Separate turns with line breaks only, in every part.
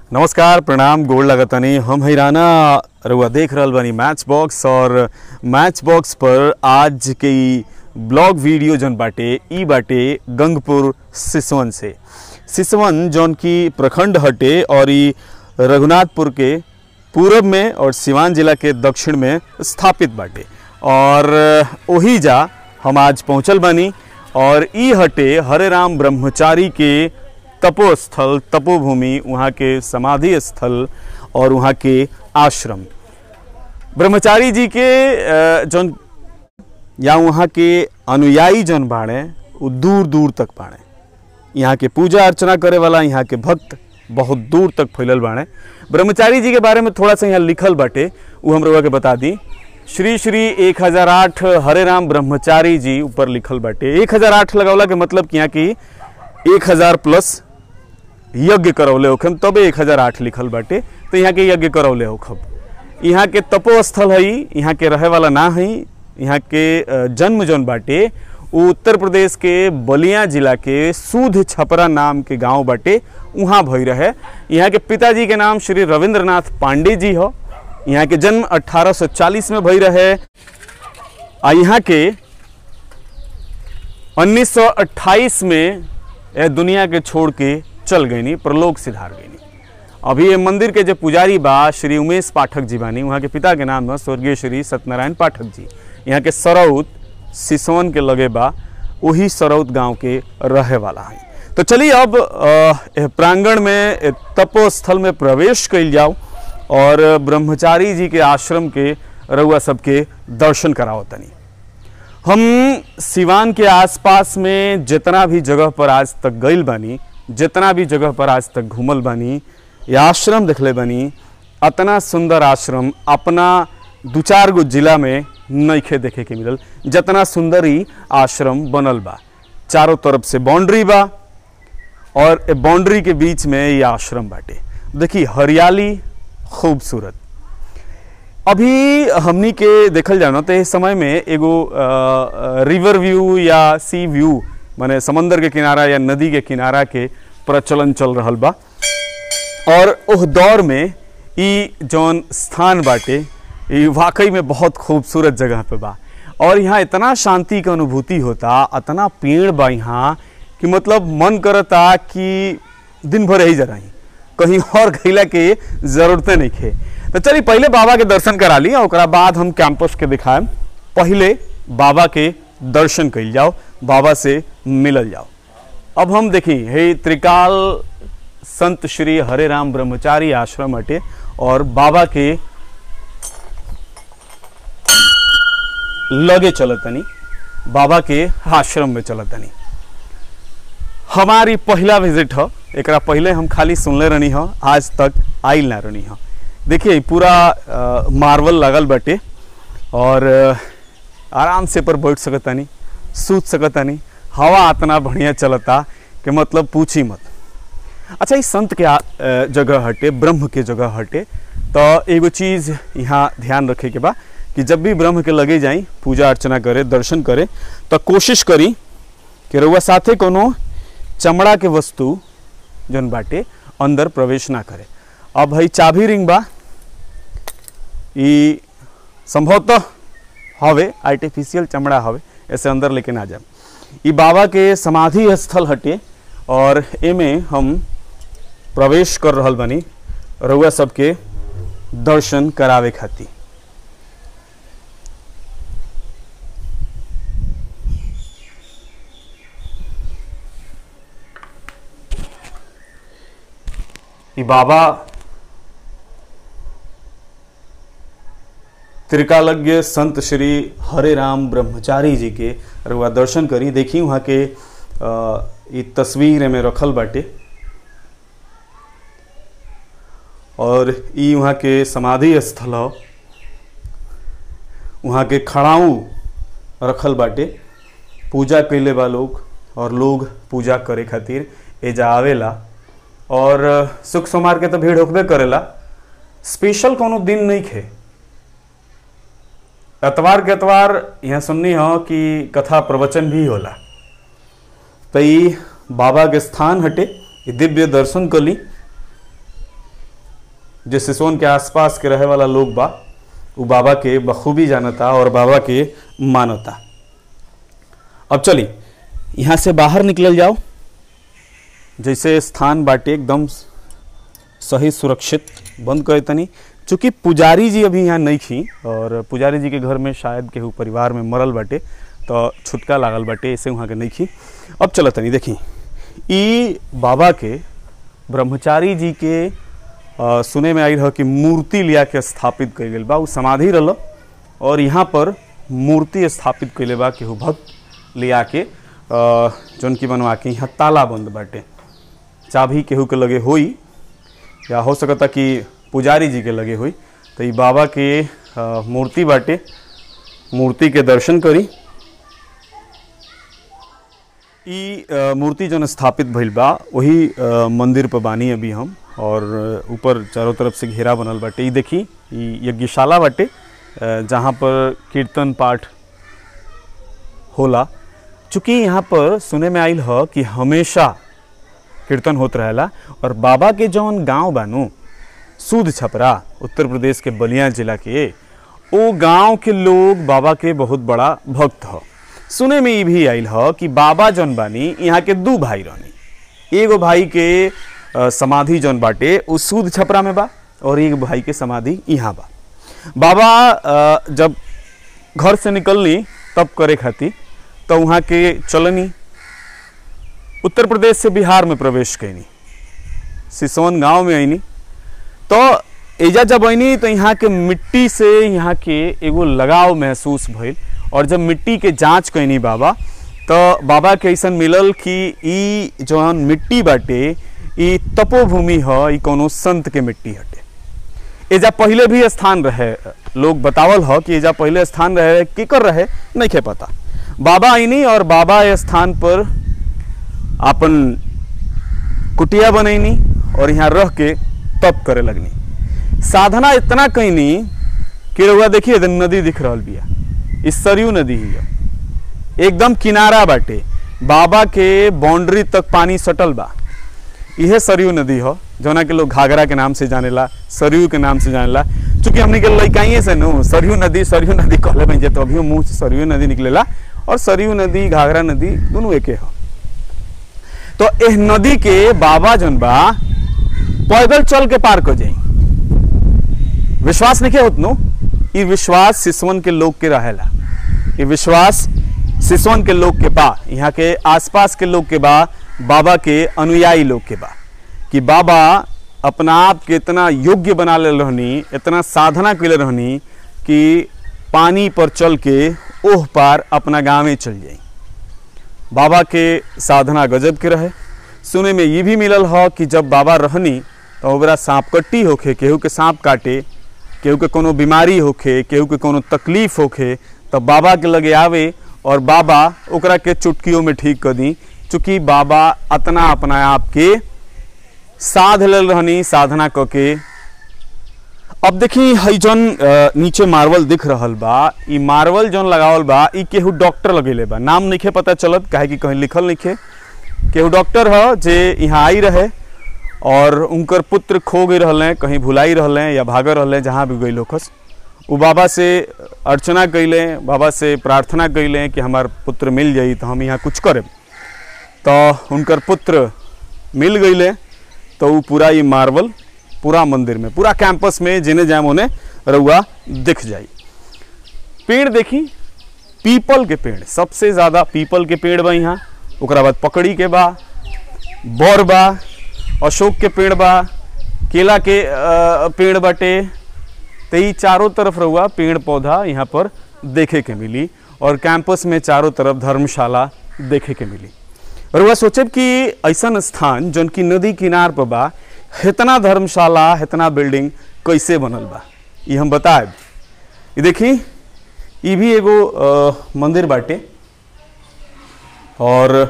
नमस्कार, प्रणाम, गोड़ लगतनी। हम हैराना रउआ देख रहल बानी मैच बॉक्स। और मैच बॉक्स पर आज के ब्लॉग वीडियो जौन बाटे ई बाटे गंगपुर सिसवन से। सिसवन जौन की प्रखंड हटे और ई रघुनाथपुर के पूरब में और सिवान जिला के दक्षिण में स्थापित बाटे। और वही जा हम आज पहुँचल बानी और ई हटे हरे राम ब्रह्मचारी के तपोस्थल, तपोभूमि, वहाँ के समाधि स्थल और वहाँ के आश्रम। ब्रह्मचारी जी के जौन या वहाँ के अनुयायी जौन बाड़े वो दूर दूर तक बाड़े। यहाँ के पूजा अर्चना करे वाला यहाँ के भक्त बहुत दूर तक फैलल बाड़े। ब्रह्मचारी जी के बारे में थोड़ा सा यहाँ लिखल बाटे, वो हम लोगों के बता दी। श्री श्री 1008 हरे राम ब्रह्मचारी जी ऊपर लिखल बाटे। 1008 लगौला के मतलब कि यहाँ की 1000 प्लस यज्ञ करौले होखम, तबे 1008 लिखल बाटे। तो यहाँ के यज्ञ करौले होखब। यहाँ के तपोस्थल है, यहाँ के रहे वाला ना है। यहाँ के जन्म जौन बाटे वो उत्तर प्रदेश के बलिया जिला के सूद छपरा नाम के गांव बाटे, वहाँ भई रहे। यहाँ के पिताजी के नाम श्री रविंद्रनाथ पांडे जी हो। यहाँ के जन्म 1840 में भई रहे। यहाँ के 1928 में यह दुनिया के छोड़ के चल गई, परलोक सिधार गई। अभी ये मंदिर के जो पुजारी बा श्री उमेश पाठक जी बानी, वहाँ के पिता के नाम है स्वर्गीय श्री सत्यनारायण पाठक जी। यहाँ के सरौत सिसवन के लगे बा, वही सरौत गांव के रहे वाला है। तो चलिए अब प्रांगण में तपोस्थल में प्रवेश कइल जाओ और ब्रह्मचारी जी के आश्रम के रउआ सबके दर्शन कराओ तनी। हम सिवान के आसपास में जितना भी जगह पर आज तक गइल बानी, जितना भी जगह पर आज तक घूमल बानी, ये आश्रम देखले बानी, अतना सुंदर आश्रम अपना 2-4 गो जिला में नइखे देखे के मिलल। जितना सुंदर ही आश्रम बनल बा, चारों तरफ से बाउंड्री बा और बाउंड्री के बीच में ये आश्रम बाटे। देखी हरियाली खूबसूरत। अभी हमनी के देखल जानो तो इस समय में एगो रिवर व्यू या सी व्यू माने समंदर के किनारा या नदी के किनारा के प्रचलन चल रहल बा। और उस दौर में ई जौन स्थान बाटे ये वाकई में बहुत खूबसूरत जगह पे बा। और यहाँ इतना शांति की अनुभूति होता, इतना पेड़ बा यहाँ कि मतलब मन करता कि दिन भर ही जरा कहीं और गइला के जरूरत नहीं खे। तो चलिए पहले बाबा के दर्शन करा ली, और बाद हम कैंपस के दिखाएं। पहले बाबा के दर्शन कइल जाओ, बाबा से मिलल जाओ। अब हम देखी हे त्रिकाल संत श्री हरे राम ब्रह्मचारी आश्रम हटे और बाबा के लगे चलतनी, बाबा के आश्रम में चलतनी। हमारी पहला विजिट हो, एकरा पहले हम खाली सुनले रहनी हो, आज तक आइल ना रहनी हो। देखिए पूरा मार्बल लगल बाटे और आराम से पर बैठ सकतानी, सूत सकतानी। हवा इतना बढ़िया चलता कि मतलब पूछी मत। अच्छा, इस संत के जगह हटे, ब्रह्म के जगह हटे। तो एगो चीज़ यहाँ ध्यान रखे के बा कि जब भी ब्रह्म के लगे जाई पूजा अर्चना करे, दर्शन करे, तो कोशिश करी कि रउआ साथे कोनो चमड़ा के वस्तु जौन बाटे अंदर प्रवेश ना करे। अब भाई चाबी रिंग बा, ई संभवतः हवे आर्टिफिशियल चमड़ा हवे, ऐसे अंदर लेके ना जाए। ई बाबा के समाधि स्थल हटे और एमे हम प्रवेश कर रहल बानी रउआ सबके दर्शन करावे खातिर। ई बाबा त्रिकालज्ञ संत श्री हरे राम ब्रह्मचारी जी के रउआ दर्शन करी। देखी वहाँ के ये तस्वीर में रखल बाटे और ई वहाँ के समाधि स्थल हो। वहाँ के खड़ाऊ रखल बाटे, पूजा कैले बा लोग और लोग पूजा करे खातिर एजा आवेला। और सुख सोमवार के तो भीड़ होकबे करेला, स्पेशल कोनो दिन नहीं खे। एतवार के एतवार यहाँ सुननी हो कि कथा प्रवचन भी होला। तो ये बाबा के स्थान हटे, दिव्य दर्शन कली। जो सिसोन के आसपास के रहे वाला लोग बा वो बाबा के बखूबी जानता और बाबा के मानता। अब चली यहाँ से बाहर निकल जाओ, जैसे स्थान बाटे एकदम सही सुरक्षित बंद करे तनी, चूँकि पुजारी जी अभी यहाँ नहीं थी और पुजारी जी के घर में शायद केहू परिवार में मरल बाटे तो छुटका लागल बाटे, ऐसे वहाँ के नहीं थी। अब चलो तनी देखी ई बाबा के ब्रह्मचारी जी के सुने में आई रहा कि मूर्ति लिया के स्थापित कई गई बा, वो समाधि रहा और यहाँ पर मूर्ति स्थापित कैले बा केहू भक्त लिया के जौन की बनवा के यहाँ ताला बंद बाटे, चाबी केहू के लगे होई या हो सकता कि पुजारी जी के लगे हुई। तो ये बाबा के मूर्ति बाटे, मूर्ति के दर्शन करी। ई मूर्ति जौन स्थापित भइल बा वही मंदिर पर बानी अभी हम, और ऊपर चारों तरफ से घेरा बनल बाटे। ये देखी ये यज्ञशाला बाटे जहाँ पर कीर्तन पाठ होला। चूँकि यहाँ पर सुने में आइल ह कि हमेशा कीर्तन होत रहेला, और बाबा के जौन गांव बानू सूद छपरा उत्तर प्रदेश के बलिया जिला के, वो गांव के लोग बाबा के बहुत बड़ा भक्त ह। सुने में ये भी आइल ह कि बाबा जौन बानी यहाँ के दू भाई रहनी, एगो भाई के समाधि जौन बाटे वो सूद छपरा में बा और एक भाई के समाधि यहाँ बा। बाबा जब घर से निकलनी तब करे खातिर तो वहाँ के चलनी उत्तर प्रदेश से बिहार में प्रवेश कैनी, सिसोन गांव में आईनी। तो एजा जब आईनी तो यहाँ के मिट्टी से यहाँ के एगो लगाव महसूस भइल, और जब मिट्टी के जांच कैनी बाबा तो बाबा के ऐसा मिलल कि ई जौन मिट्टी बाटे ई तपोभूमि ह, ई कोनो संत के मिट्टी हटे। एजा पहले भी स्थान रहे, लोग बतावल ह कि एजा पहले स्थान रहे, केकर रहे नहीं के पता। बाबा आईनी और बाबा ये स्थान पर अपन कुटिया बनैनी और यहाँ रह के तप करे लगनी। साधना इतना कैनी कि रउआ देखिए नदी दिख रहा बिया, इस सरयू नदी ही है, एकदम किनारा बाटे, बाबा के बाउंड्री तक पानी सटल बा। यह सरयू नदी हो जौना के लोग घाघरा के नाम से जानेला, सरयू के नाम से जानेला। चूंकि हमने के लइकाइए से नो सरयू नदी कहले बन जे, तो अभी मुंह से सरयू नदी निकलेला, और सरयू नदी घाघरा नदी दोनों एके हो। तो एह नदी के बाबा जन बा पैदल चल के पार कर जाई। विश्वास नहीं होत नो, ये विश्वास सिसवन के लोग के रहेला, ये विश्वास सिसवन के लोग के बा, यहाँ के आसपास के लोग के बा, बाबा के अनुयायी लोग के बा, कि बाबा अपना आप के इतना योग्य बना ले रहनी, इतना साधना कैले रहनी कि पानी पर चल के ओह पार अपना गाँव में चल जाई। बाबा के साधना गजब के रहे। सुने में ये भी मिलल ह कि जब बाबा रहनी तो ओकरा सांप कट्टी होखे, केहू के सांप काटे, केहू के कोनो बीमारी होखे, केहू के कोनो तकलीफ होखे, तब बाबा के लगे आवे और बाबा ओकरा के चुटकियों में ठीक कर दी। चूँकि बाबा अतना अपना आप के साध लेल रहनी, साधना करके। अब देखी हई जौन नीचे मार्बल दिख रहल बा, ई मार्बल जौन लगावल बा ई केहू डॉक्टर लगेले बा, नाम नहीं पता चलत काहे कि कहीं लिखल नहीं। केहू डॉक्टर ह जे यहाँ आई रहे और उनकर पुत्र खो गई रहले, कहीं भुलाई रहले या भाग रहले, जहाँ भी गई लोकस, वो बाबा से अर्चना कैले, बाबा से प्रार्थना कैले कि हमार पुत्र मिल जाई तो हम यहाँ कुछ करें। तो उनकर पुत्र मिल गईले, तो वो पूरा ये मार्बल पूरा मंदिर में, पूरा कैंपस में जिन्हें जाम उन्हें रउआ दिख जाई। पेड़ देखी, पीपल के पेड़, सबसे ज़्यादा पीपल के पेड़ बा यहाँ, ओकरा बाद पकड़ी के बा, बोर बा, अशोक के पेड़ बा, केला के पेड़ बाटे। तो ये चारों तरफ रहुआ पेड़ पौधा यहाँ पर देखे के मिली, और कैंपस में चारों तरफ धर्मशाला देखे के मिली। रहुआ सोचे कि ऐसा स्थान जौन की नदी किनार पर बा, इतना धर्मशाला, इतना बिल्डिंग कैसे बनल बा, ये हम बताएब। ये देखी, ये भी एगो मंदिर बाटे, और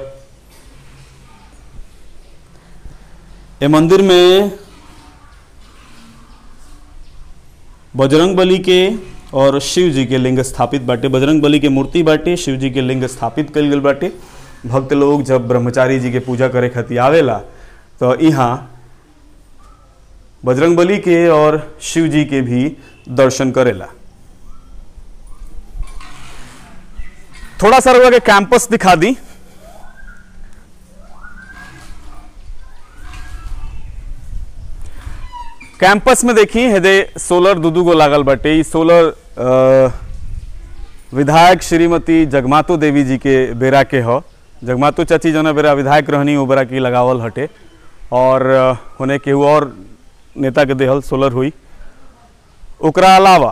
ये मंदिर में बजरंग बली के और शिव जी के लिंग स्थापित बाटे। बजरंग बली के मूर्ति बाटे, शिव जी के लिंग स्थापित कल गल बाटे। भक्त लोग जब ब्रह्मचारी जी के पूजा करे खातिर आवेला तो यहाँ बजरंगबली के और शिव जी के भी दर्शन करेला। थोड़ा सा रउआ के कैंपस दिखा दी। कैंपस में देखी हेदे सोलर दू गो लागल बाटे। ई सोलर विधायक श्रीमती जगमातो देवी जी के बेरा के हो। जगमातो चाची जो बेरा विधायक रहनी वो बेरा की लगावल हटे और होने केहू और नेता के देहल सोलर हुई। ओकरा अलावा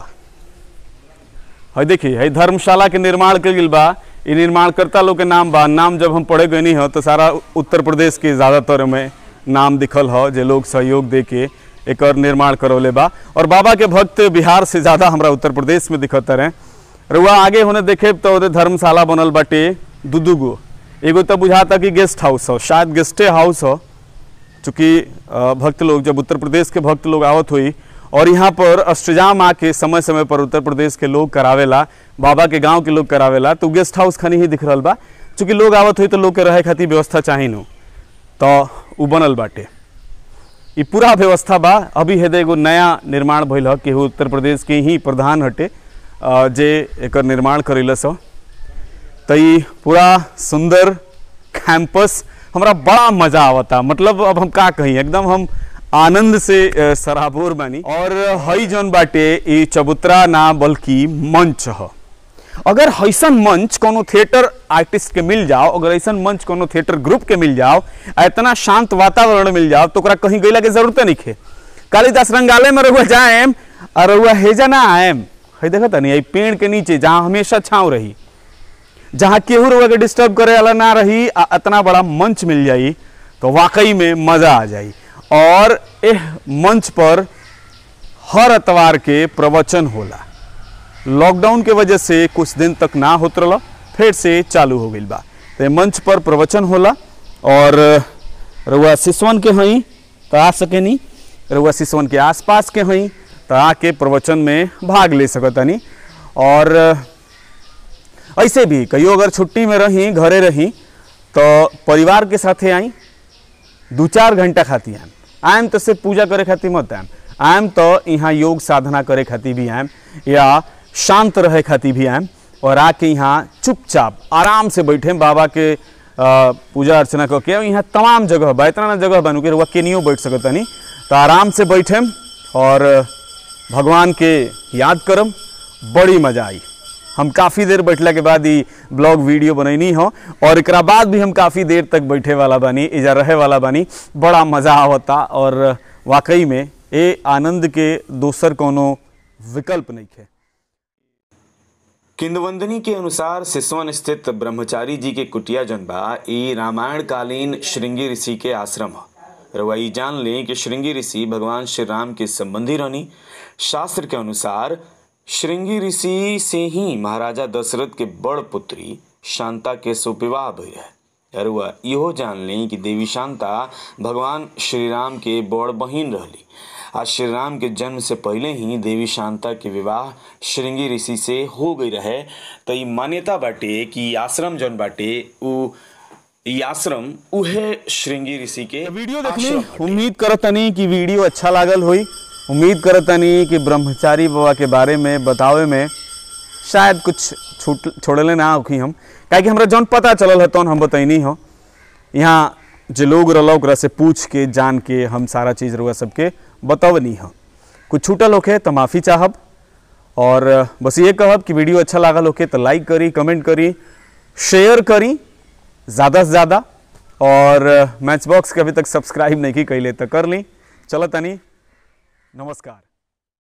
है देखिए है धर्मशाला के निर्माण के गिल बा। ये निर्माणकर्ता लोग के नाम बा। नाम जब हम पढ़े गए नहीं हो तो सारा उत्तर प्रदेश के ज़्यादातर में नाम दिखल हो जे लोग सहयोग दे के एक निर्माण करौले बा। और बाबा के भक्त बिहार से ज़्यादा हमरा उत्तर प्रदेश में दिखत रहे। रुआ आगे होने देखे तो धर्मशाला बनल बाटे दू गो। एगो तो बुझाता कि गेस्ट हाउस हो, शायद गेस्टे हाउस हो, चूँकि भक्त लोग जब उत्तर प्रदेश के भक्त लोग आवत हुई और यहाँ पर अष्टजाम आके समय समय पर उत्तर प्रदेश के लोग करावेला, बाबा के गांव के लोग करावेला, तो गेस्ट हाउस खनी ही दिख रहा बा। चूँकि लोग आवत हुई तो लोग के रहे खातिर व्यवस्था चाही नु तो उ बनल बाटे। ये पूरा व्यवस्था बा। अभी हेदे एगो नया निर्माण भइल ह, केहू उत्तर प्रदेश के ही प्रधान हटे जे एक निर्माण करेलस। तो ये पूरा सुंदर कैंपस हमरा बड़ा मजा आवता। मतलब अब हम का कहीं एकदम हम आनंद से सराबोर बानी। और हई जौन बाटे ये चबूतरा ना बल्कि मंच ह। अगर ऐसा मंच कोनो थिएटर आर्टिस्ट के मिल जाओ, अगर ऐसा मंच कोनो थिएटर ग्रुप के मिल जाओ, इतना शांत वातावरण मिल जाओ तो कहीं गईला के जरूरत नहीं है। कालिदास रंगालय में रहुआ जाएम और रहुआ हेजा ना आएम। है देखा था नहीं पेड़ के नीचे जहाँ हमेशा छाँव रही, जहाँ केहू रहुआ के डिस्टर्ब करे वाला ना रही, इतना बड़ा मंच मिल जाई तो वाकई में मजा आ जाई। और एह मंच पर हर इतवार के प्रवचन होला। लॉकडाउन के वजह से कुछ दिन तक ना होत रहा, फिर से चालू हो गई बा। तो मंच पर प्रवचन होला और रउआ सिसवन के हई तो आ सकेनी, रउआ सिसवन के आसपास के हई तो आके प्रवचन में भाग ले सकतनी। और ऐसे भी कहियो अगर छुट्टी में रही, घरे रही तो परिवार के साथे आई, 2-4 घंटा खाती आएम तो सिर्फ पूजा करे खातिर मत आएम तो यहाँ योग साधना करे खातिर भी आएम या शांत रहे खातिर भी आएम। और आके यहाँ चुपचाप आराम से बैठे बाबा के पूजा अर्चना करके। यहाँ तमाम जगह बा, इतना ना जगह बनू के रुआ केनियो बैठ सकता नहीं, तो आराम से बैठे और भगवान के याद करम, बड़ी मजा आई। हम काफ़ी देर बैठला के बाद ही ब्लॉग वीडियो बनैनी हो और एक बाद भी हम काफ़ी देर तक बैठे वाला बानी, इजा रहे वाला बानी। बड़ा मज़ा आवता और वाकई में ये आनंद के दोसर कोनो विकल्प नहीं है। किंवदंती के अनुसार सिसवन स्थित ब्रह्मचारी जी के कुटिया जनबा ई रामायण कालीन श्रृंगी ऋषि के आश्रम है। रउआ ई जान लें कि श्रृंगी ऋषि भगवान श्री राम के संबंधी रहनी। शास्त्र के अनुसार श्रृंगी ऋषि से ही महाराजा दशरथ के बड़ पुत्री शांता के सुविवाह भई है। रउआ इहो जान लें कि देवी शांता भगवान श्री राम के बड़ बहिन रहली। आज श्री राम के जन्म से पहले ही देवी शांता के विवाह श्रृंगी ऋषि से हो गई रहे। तो ये मान्यता बाटे कि आश्रम जौन बाटे ई आश्रम उहे श्रृंगी ऋषि के वीडियो देखनी। उम्मीद करतनी कि वीडियो अच्छा लागल हुई। उम्मीद करतनी कि ब्रह्मचारी बाबा के बारे में बतावे में शायद कुछ छोड़ले ना होखी हम, काहे हमरा जौन पता चलल है तौन हम बताइनी हो। यहाँ जो लोग रहल ओकरा से पूछ के जान के हम सारा चीज़ रुआ सबके बतावनी हो। कुछ छूटल होके तो माफ़ी चाहब और बस ये कहब कि वीडियो अच्छा लागल होके तो लाइक करी, कमेंट करी, शेयर करी ज़्यादा से ज़्यादा। और मैच बॉक्स के अभी तक सब्सक्राइब नहीं की कैले तो कर ली। चलो तनी, नमस्कार।